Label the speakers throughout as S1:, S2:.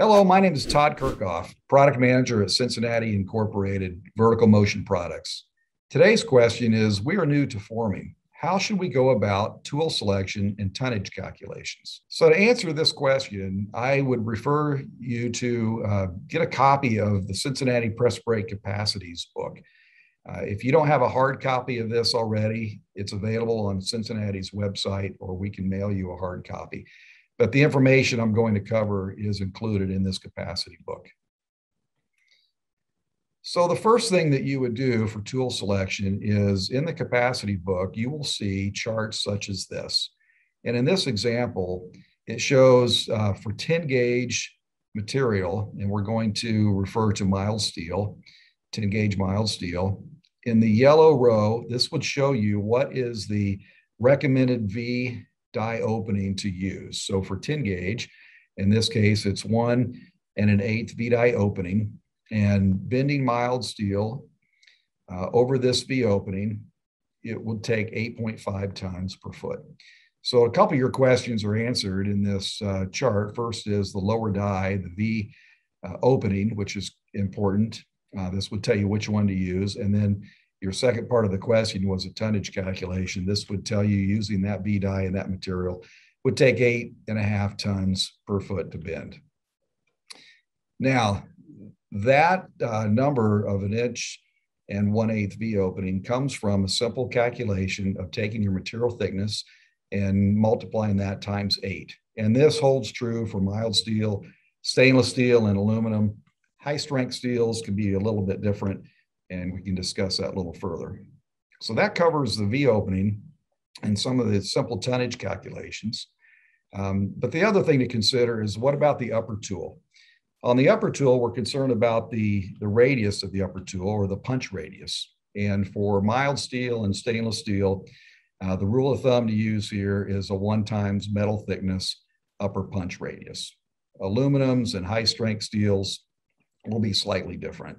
S1: Hello, my name is Todd Kirchoff, product manager at Cincinnati Incorporated Vertical Motion Products. Today's question is, we are new to forming. How should we go about tool selection and tonnage calculations? So to answer this question, I would refer you to get a copy of the Cincinnati Press Brake Capacities book. If you don't have a hard copy of this already, it's available on Cincinnati's website, or we can mail you a hard copy. But the information I'm going to cover is included in this capacity book. So the first thing that you would do for tool selection is, in the capacity book, you will see charts such as this. And in this example, it shows for 10 gauge material, and we're going to refer to mild steel, 10 gauge mild steel. In the yellow row, this would show you what is the recommended V die opening to use. So for 10 gauge, in this case, it's 1 1/8 V die opening, and bending mild steel over this V opening, it would take 8.5 tons per foot. So a couple of your questions are answered in this chart. First is the lower die, the V opening, which is important. This would tell you which one to use. And then your second part of the question was a tonnage calculation. This would tell you, using that V die and that material would take 8.5 tons per foot to bend. Now, that number of 1 1/8 V opening comes from a simple calculation of taking your material thickness and multiplying that times 8. And this holds true for mild steel, stainless steel, and aluminum. High strength steels can be a little bit different, and we can discuss that a little further. So that covers the V opening and some of the simple tonnage calculations. But the other thing to consider is, what about the upper tool? On the upper tool, we're concerned about the radius of the upper tool, or the punch radius. And for mild steel and stainless steel, the rule of thumb to use here is a 1 times metal thickness upper punch radius. Aluminums and high strength steels will be slightly different.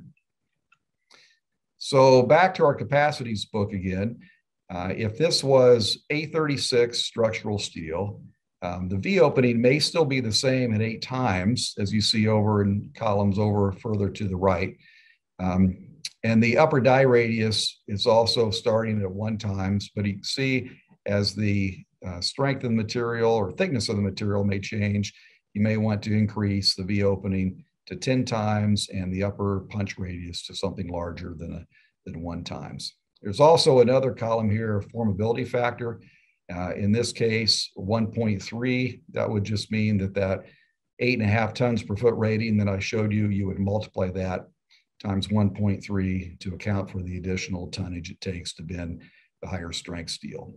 S1: So back to our capacities book again. If this was A36 structural steel, the V opening may still be the same at 8 times, as you see over in columns over further to the right. And the upper die radius is also starting at 1 times, but you can see as the strength of the material or thickness of the material may change, you may want to increase the V opening to 10 times and the upper punch radius to something larger than 1 times. There's also another column here, a formability factor. In this case, 1.3, that would just mean that 8.5 tons per foot rating that I showed you, you would multiply that times 1.3 to account for the additional tonnage it takes to bend the higher strength steel.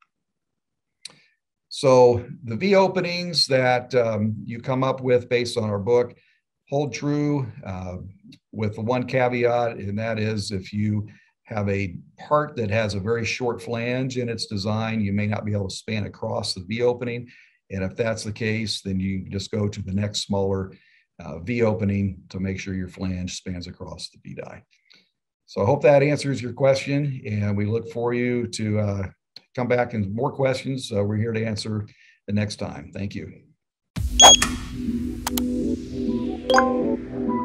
S1: So the V openings that you come up with based on our book hold true with the one caveat, and that is, if you have a part that has a very short flange in its design, you may not be able to span across the V opening. And if that's the case, then you just go to the next smaller V opening to make sure your flange spans across the V die. So I hope that answers your question, and we look for you to come back and more questions. We're here to answer the next time. Thank you.